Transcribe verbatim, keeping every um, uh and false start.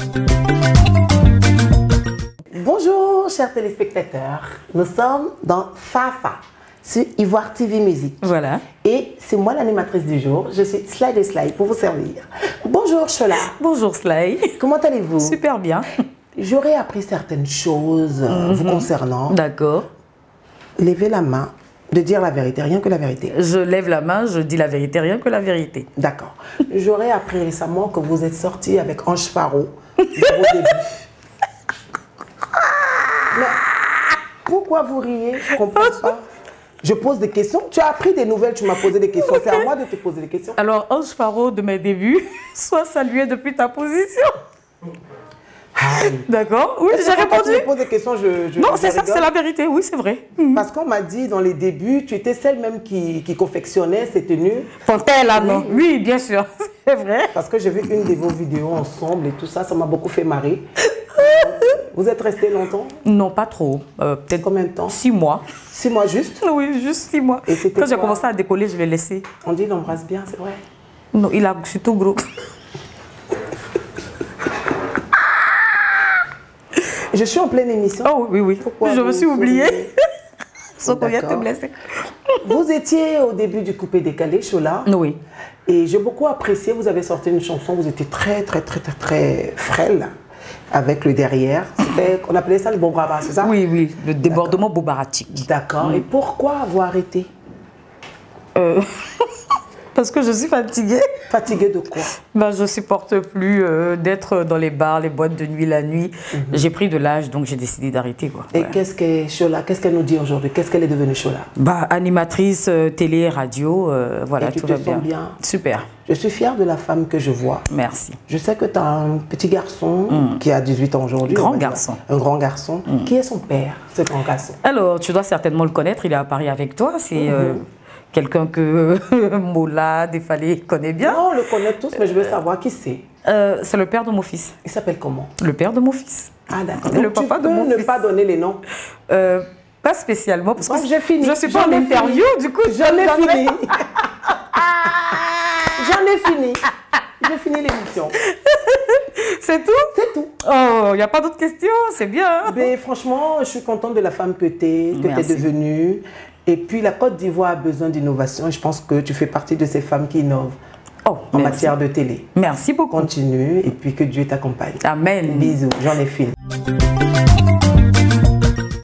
Bonjour chers téléspectateurs, nous sommes dans Fafa sur Ivoire T V Musique. Voilà. Et c'est moi l'animatrice du jour, je suis Sly de Sly pour vous servir. Bonjour Chola. Bonjour Sly. Comment allez-vous? Super bien. J'aurais appris certaines choses mm-hmm. vous concernant. D'accord. Levez la main, de dire la vérité, rien que la vérité. Je lève la main, je dis la vérité, rien que la vérité. D'accord. J'aurais appris récemment que vous êtes sorti avec Ange Faro dans vos débuts. Mais pourquoi vous riez? Je ne comprends pas. Je pose des questions. Tu as appris des nouvelles, tu m'as posé des questions. C'est à moi de te poser des questions. Alors, Ange Faro de mes débuts, sois salué depuis ta position. D'accord. Oui, j'ai répondu. Quand tu me poses des questions, je, je Non, c'est ça, c'est la vérité. Oui, c'est vrai. Parce qu'on m'a dit dans les débuts, tu étais celle même qui, qui confectionnait ces tenues. Fontaine, là, non? Oui, bien sûr. C'est vrai. Parce que j'ai vu une de vos vidéos ensemble et tout ça, ça m'a beaucoup fait marrer. Vous êtes resté longtemps? Non, pas trop. Euh, Peut-être combien de temps? Six mois. Six mois juste? Oui, juste six mois. Et quand j'ai commencé à décoller, je l'ai laissé. On dit qu'il embrasse bien, c'est vrai? Non, il a surtout gros. Je suis en pleine émission. Oh oui, oui. Pourquoi je me suis oubliée. Sauf qu'on vient te blesser. Vous étiez au début du coupé décalé, Chola. Oui. Et j'ai beaucoup apprécié, vous avez sorti une chanson, vous étiez très, très, très, très, très frêle. Avec le derrière, on appelait ça le bobaraba, c'est ça? Oui, oui, le débordement bobaratique. D'accord. Et pourquoi avoir arrêté? euh, Parce que je suis fatiguée. Fatiguée de quoi? Ben, je ne supporte plus euh, d'être dans les bars, les boîtes de nuit, la nuit. Mm-hmm. J'ai pris de l'âge, donc j'ai décidé d'arrêter. Et ouais. qu'est-ce qu'est Chola? Qu'est-ce qu'elle nous dit aujourd'hui? Qu'est-ce qu'elle est devenue, Chola? Bah, animatrice euh, télé, radio, euh, voilà, et tu tout te va sens bien. bien. Super. Je suis fière de la femme que je vois. Merci. Je sais que tu as un petit garçon mm. qui a dix-huit ans aujourd'hui. Grand garçon. Un grand garçon. Mm. Qui est son père, ce grand garçon? Alors, tu dois certainement le connaître, il est à Paris avec toi. C'est mm-hmm. euh, quelqu'un que Mola, Défalé connaît bien. Non, on le connaît tous, mais je veux savoir qui c'est. Euh, c'est le père de mon fils. Il s'appelle comment? Le père de mon fils. Ah d'accord. Le papa de mon fils. Ne fils. pas donner les noms. Euh, pas spécialement, parce Donc, que j'ai fini. je suis pas en interview, du coup. J'en ai fini. J'en ai fini. J'ai fini l'émission. C'est tout? C'est tout. Oh, il n'y a pas d'autres questions, c'est bien. Hein? Mais franchement, je suis contente de la femme que tu es, que tu es devenue. Et puis, la Côte d'Ivoire a besoin d'innovation. Je pense que tu fais partie de ces femmes qui innovent oh, en merci. matière de télé. Merci beaucoup. Continue et puis que Dieu t'accompagne. Amen. Bisous, j'en ai fini.